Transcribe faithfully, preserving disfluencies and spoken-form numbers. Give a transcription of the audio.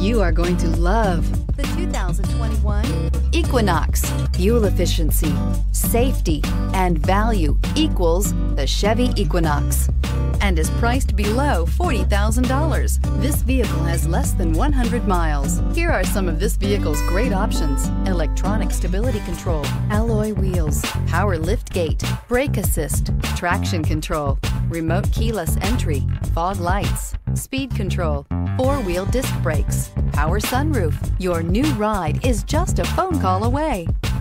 You are going to love the two thousand twenty-one Equinox. Fuel efficiency, safety, and value equals the Chevy Equinox and is priced below forty thousand dollars. This vehicle has less than one hundred miles. Here are some of this vehicle's great options: electronic stability control, alloy wheels, power liftgate, brake assist, traction control, remote keyless entry, fog lights, speed control, four-wheel disc brakes, power sunroof. Your new ride is just a phone call away.